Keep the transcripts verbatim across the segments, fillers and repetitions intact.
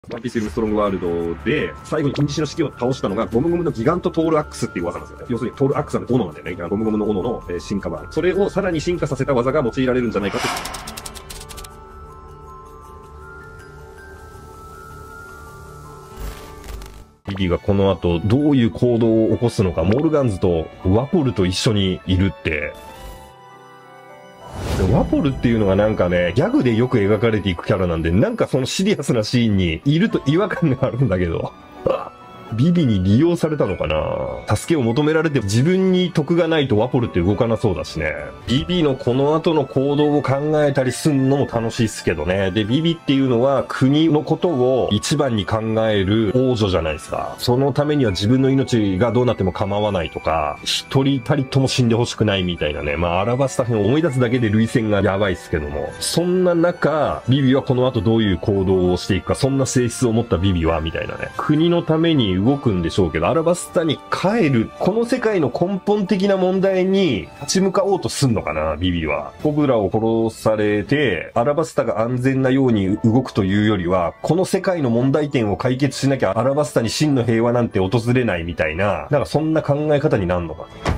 ワンピースユルムストロングワールドで、最後に金獅子の式を倒したのが、ゴムゴムのギガントトールアックスっていう技なんですよね。要するにトールアックスなんて斧なんだよね。ゴムゴムの斧の、えー、進化版。それをさらに進化させた技が用いられるんじゃないかって。ビビがこの後どういう行動を起こすのか、モルガンズとワポルと一緒にいるって、ワポルっていうのがなんかね、ギャグでよく描かれていくキャラなんで、なんかそのシリアスなシーンにいると違和感があるんだけど。ビビに利用されたのかな。助けを求められて自分に得がないとワポルって動かなそうだしね。ビビのこの後の行動を考えたりすんのも楽しいっすけどね。で、ビビっていうのは国のことを一番に考える王女じゃないですか。そのためには自分の命がどうなっても構わないとか、一人たりとも死んでほしくないみたいなね。まあ、アラバスタ編を思い出すだけで涙腺がやばいっすけども。そんな中、ビビはこの後どういう行動をしていくか、そんな性質を持ったビビは、みたいなね。国のために動くんでしょうけど、アラバスタに帰る、この世界の根本的な問題に立ち向かおうとすんのかな、ビビは。コブラを殺されて、アラバスタが安全なように動くというよりは、この世界の問題点を解決しなきゃアラバスタに真の平和なんて訪れないみたいな、なんかそんな考え方になるのかな。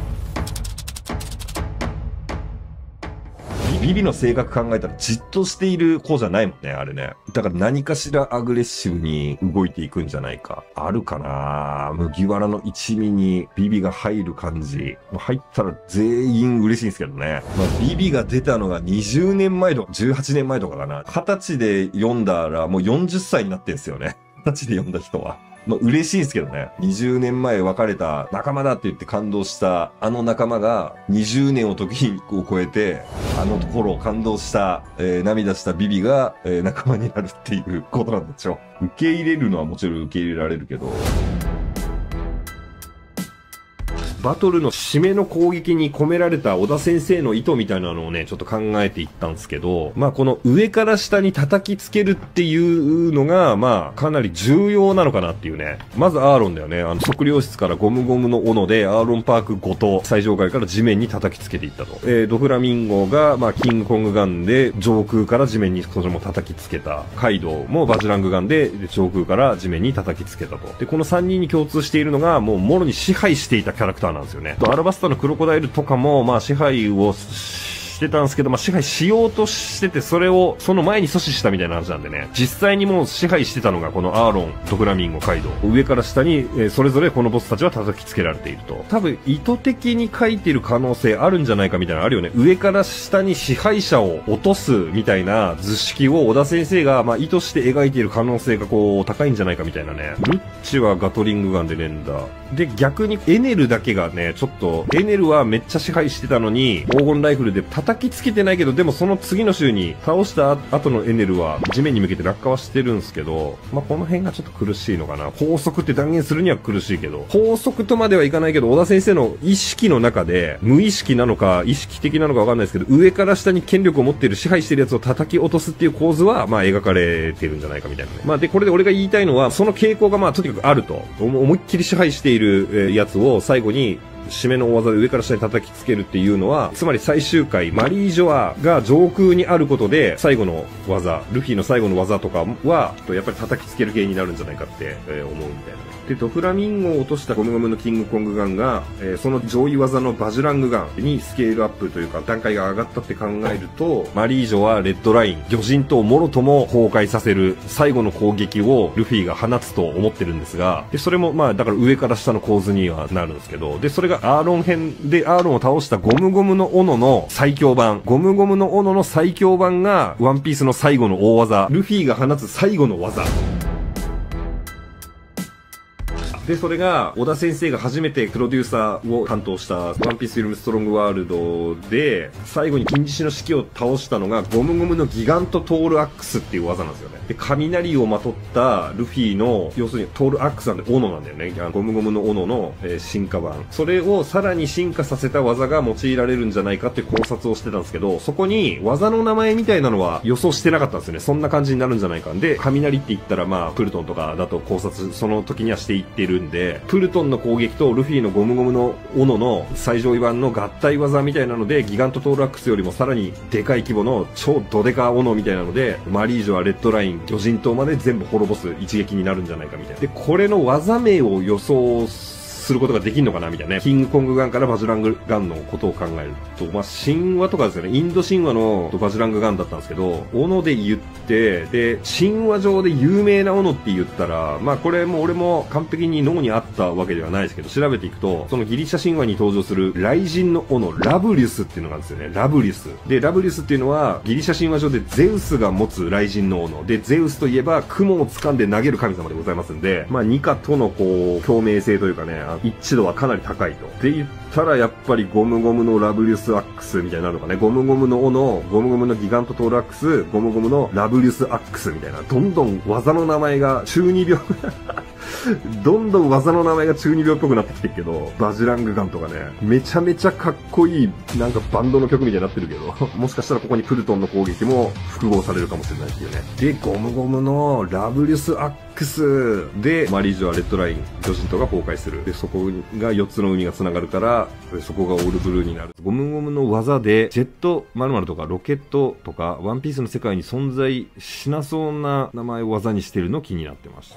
ビビの性格考えたらじっとしている子じゃないもんね、あれね。だから何かしらアグレッシブに動いていくんじゃないか。あるかな。麦わらの一味にビビが入る感じ。入ったら全員嬉しいんですけどね。まあ、ビビが出たのがにじゅうねんまえとかじゅうはちねんまえとかかな。はたちで読んだらもうよんじゅっさいになってんすよね。はたちで読んだ人は。まあ、嬉しいんですけどね。にじゅうねんまえ別れた仲間だって言って感動したあの仲間がにじゅうねんを時を超えて、あのところを感動した、えー、涙したビビが、えー、仲間になるっていうことなんでしょう。受け入れるのはもちろん受け入れられるけど。バトルの締めの攻撃に込められた小田先生の意図みたいなのをね、ちょっと考えていったんですけど、まあこの上から下に叩きつけるっていうのが、まあかなり重要なのかなっていうね。まずアーロンだよね。あの測量室からゴムゴムの斧でアーロンパークごと最上階から地面に叩きつけていったと。えー、ドフラミンゴが、まあキングコングガンで上空から地面にそれも叩きつけた。カイドウもバジラングガンで上空から地面に叩きつけたと。で、このさんにんに共通しているのが、もうもろに支配していたキャラクターなんですよね。アラバスタのクロコダイルとかも、まあ支配をしてたんですけど、まあ支配しようとしてて、それをその前に阻止したみたいな話なんでね。実際にもう支配してたのがこのアーロン、ドフラミンゴ、カイドウ。上から下に、えー、それぞれこのボスたちは叩きつけられていると。多分意図的に書いてる可能性あるんじゃないかみたいなのあるよね。上から下に支配者を落とすみたいな図式を小田先生が、まあ意図して描いている可能性がこう高いんじゃないかみたいなね。ルッチはガトリングガンで連打。で、逆にエネルだけがね、ちょっと、エネルはめっちゃ支配してたのに、黄金ライフルで叩きつけてないけど、でもその次の週に倒した後のエネルは地面に向けて落下はしてるんですけど、まあ、この辺がちょっと苦しいのかな。法則って断言するには苦しいけど、法則とまではいかないけど、小田先生の意識の中で、無意識なのか、意識的なのかわかんないですけど、上から下に権力を持っている、支配してるやつを叩き落とすっていう構図は、まあ、描かれてるんじゃないかみたいなね。まあ、で、これで俺が言いたいのは、その傾向がまあ、とにかくあると。思いっきり支配しているやつを最後に締めの大技で上から下に叩きつけるっていうのは、つまり最終回マリージョアが上空にあることで最後の技、ルフィの最後の技とかはやっぱり叩きつける原因になるんじゃないかって思うみたいなね。で、ドフラミンゴを落としたゴムゴムのキングコングガンが、えー、その上位技のバジュラングガンにスケールアップというか段階が上がったって考えると、マリージョはレッドライン、魚人ともろとも崩壊させる最後の攻撃をルフィが放つと思ってるんですが、で、それもまあだから上から下の構図にはなるんですけど、で、それがアーロン編でアーロンを倒したゴムゴムの斧の最強版、ゴムゴムの斧の最強版がワンピースの最後の大技、ルフィが放つ最後の技。で、それが、小田先生が初めてプロデューサーを担当した、ワンピースユルムストロングワールドで、最後に金獅子の式を倒したのが、ゴムゴムのギガントトールアックスっていう技なんですよね。で、雷をまとったルフィの、要するにトールアックスなんで斧なんだよね。ゴムゴムの斧の、えー、進化版。それをさらに進化させた技が用いられるんじゃないかって考察をしてたんですけど、そこに技の名前みたいなのは予想してなかったんですよね。そんな感じになるんじゃないかんで、雷って言ったらまあ、プルトンとかだと考察、その時にはしていってるるんで、プルトンの攻撃とルフィのゴムゴムの斧の最上位版の合体技みたいなので、ギガントトーラックスよりもさらにでかい規模の超ドデカ斧みたいなので、マリージュはレッドライン、魚人島まで全部滅ぼす一撃になるんじゃないかみたいな。で、これの技名を予想することができるのかなみたいなね。キングコングガンからバジュラングガンのことを考えると、まあ、神話とかですよね。インド神話のバジュラングガンだったんですけど、斧で言って、で、神話上で有名な斧って言ったら、まあ、これも俺も完璧に脳にあったわけではないですけど、調べていくと、そのギリシャ神話に登場する雷神の斧、ラブリュスっていうのがあるんですよね。ラブリュス。で、ラブリュスっていうのは、ギリシャ神話上でゼウスが持つ雷神の斧。で、ゼウスといえば、雲を掴んで投げる神様でございますんで、まあ、ニカとのこう、共鳴性というかね、一致度はかなり高いと。で言ったらやっぱりゴムゴムのラブリュスアックスみたいになるのかね。ゴムゴムの斧、ゴムゴムのギガントトールアックス、ゴムゴムのラブリュスアックスみたいな。どんどん技の名前が中二病どんどん技の名前が中二病っぽくなってきてるけど、バジュラングガンとかね、めちゃめちゃかっこいい、なんかバンドの曲みたいになってるけど、もしかしたらここにプルトンの攻撃も複合されるかもしれないっていうね。で、ゴムゴムのラブリュスアックスで、マリージュはレッドライン、魚人島が崩壊する。で、そこがよっつの海が繋がるから、そこがオールブルーになる。ゴムゴムの技で、ジェット〇〇とかロケットとか、ワンピースの世界に存在しなそうな名前を技にしてるの気になってました。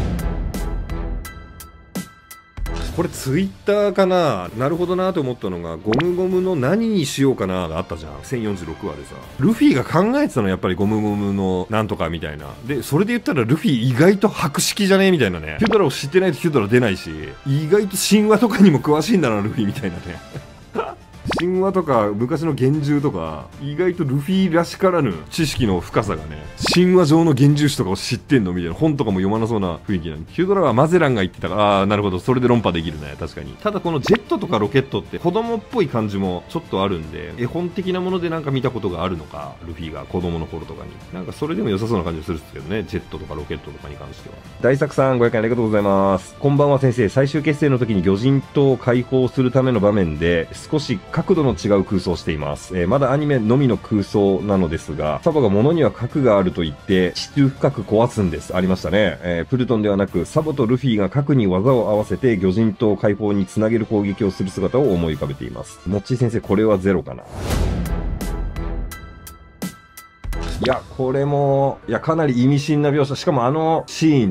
これツイッターかな、なるほどなと思ったのが、ゴムゴムの何にしようかながあったじゃん。せんよんじゅうろくわでさ。ルフィが考えてたのやっぱりゴムゴムのなんとかみたいな。で、それで言ったらルフィ意外と博識じゃねえみたいなね。ヒュドラを知ってないとヒュドラ出ないし、意外と神話とかにも詳しいんだな、ルフィみたいなね。神話とか昔の幻獣とか意外とルフィらしからぬ知識の深さがね、神話上の幻獣種とかを知ってんのみたいな、本とかも読まなそうな雰囲気なんで、ヒュドラはマゼランが言ってたから、ああなるほど、それで論破できるね、確かに。ただこのジェットとかロケットって子供っぽい感じもちょっとあるんで、絵本的なものでなんか見たことがあるのか、ルフィが子供の頃とかになんかそれでも良さそうな感じがするんですけどね、ジェットとかロケットとかに関しては。大作さんごひゃくえんありがとうございます。こんばんは先生。最終決戦の時に魚人島を解放するための場面で少し角度の違う空想をしています。えー、まだアニメのみの空想なのですが、サボが物には核があると言って地中深く壊すんです。ありましたね。えー、プルトンではなくサボとルフィが核に技を合わせて魚人島解放につなげる攻撃をする姿を思い浮かべています。もっちー先生、これはゼロかな。いや、これも、いや、かなり意味深な描写。しかもあのシーンって、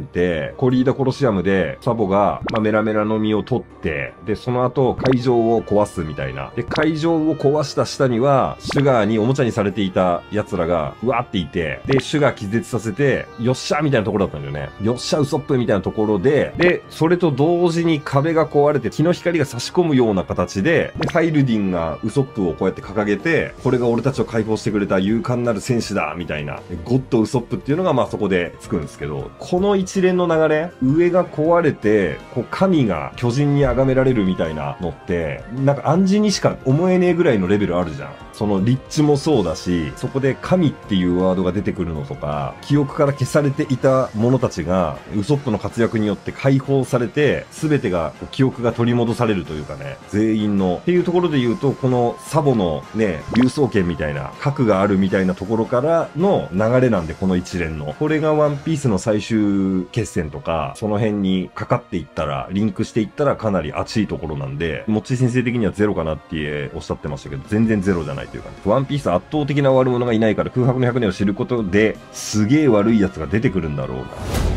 コリーダコロシアムで、サボが、まあ、メラメラの実を取って、で、その後、会場を壊すみたいな。で、会場を壊した下には、シュガーにおもちゃにされていた奴らが、うわーっていて、で、シュガー気絶させて、よっしゃーみたいなところだったんだよね。よっしゃウソップみたいなところで、で、それと同時に壁が壊れて、日の光が差し込むような形で、で、ハイルディンがウソップをこうやって掲げて、これが俺たちを解放してくれた勇敢なる戦士だみたいな、ゴッドウソップっていうのがまあそこでつくんですけど、この一連の流れ、上が壊れて、こう神が巨人に崇められるみたいなのって、なんか暗示にしか思えねえぐらいのレベルあるじゃん。その立地もそうだし、そこで神っていうワードが出てくるのとか、記憶から消されていた者たちが、ウソップの活躍によって解放されて、すべてが、記憶が取り戻されるというかね、全員の。っていうところで言うと、このサボのね、竜双剣みたいな、核があるみたいなところからの流れなんで、この一連の。これがワンピースの最終決戦とか、その辺にかかっていったら、リンクしていったらかなり熱いところなんで、もっち先生的にはゼロかなっておっしゃってましたけど、全然ゼロじゃないというか、ね、ワンピース圧倒的な悪者がいないから空白のひゃくねんを知ることで、すげえ悪い奴が出てくるんだろうな。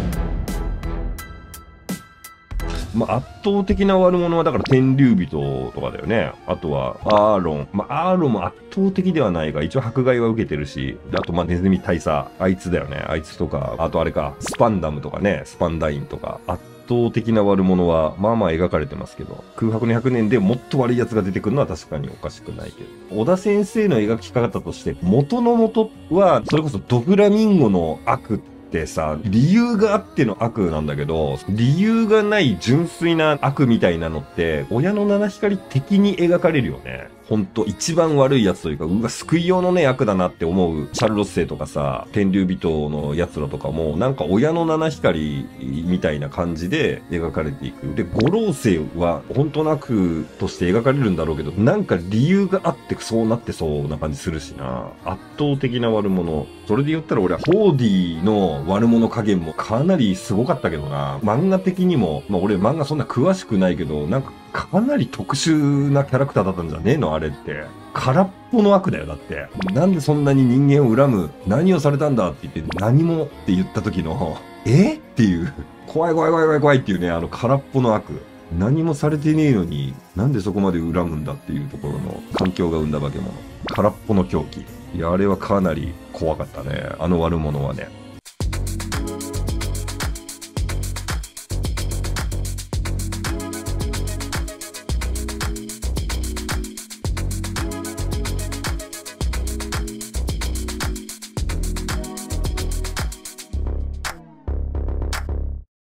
まあ、圧倒的な悪者はだから天竜人とかだよね。あとはアーロン。まあ、アーロンも圧倒的ではないが、一応迫害は受けてるし、あとまあネズミ大佐。あいつだよね。あいつとか、あとあれか、スパンダムとかね、スパンダインとか。圧倒的な悪者は、まあまあ描かれてますけど、空白のひゃくねんでもっと悪い奴が出てくるのは確かにおかしくないけど。小田先生の描き方として、元の元は、それこそドフラミンゴの悪って、ってさ、理由があっての悪なんだけど、理由がない純粋な悪みたいなのって、親の七光的に描かれるよね。 ほんと一番悪いやつというか、うわ、救い用のね、役だなって思う、シャルロッセイとかさ、天竜人の奴らとかも、なんか親の七光みたいな感じで描かれていく。で、五老星は、本当なくとして描かれるんだろうけど、なんか理由があってそうなってそうな感じするしな。圧倒的な悪者。それで言ったら俺は、ホーディの悪者加減もかなりすごかったけどな。漫画的にも、まあ俺漫画そんな詳しくないけど、なんかかなり特殊なキャラクターだったんじゃねえのあれって。空っぽの悪だよ、だって。なんでそんなに人間を恨む、何をされたんだって言って、何もって言った時の、えっていう、怖い怖い怖い怖い怖いっていうね、あの空っぽの悪。何もされてねえのに、なんでそこまで恨むんだっていうところの環境が生んだ化け物。空っぽの狂気。いや、あれはかなり怖かったね。あの悪者はね。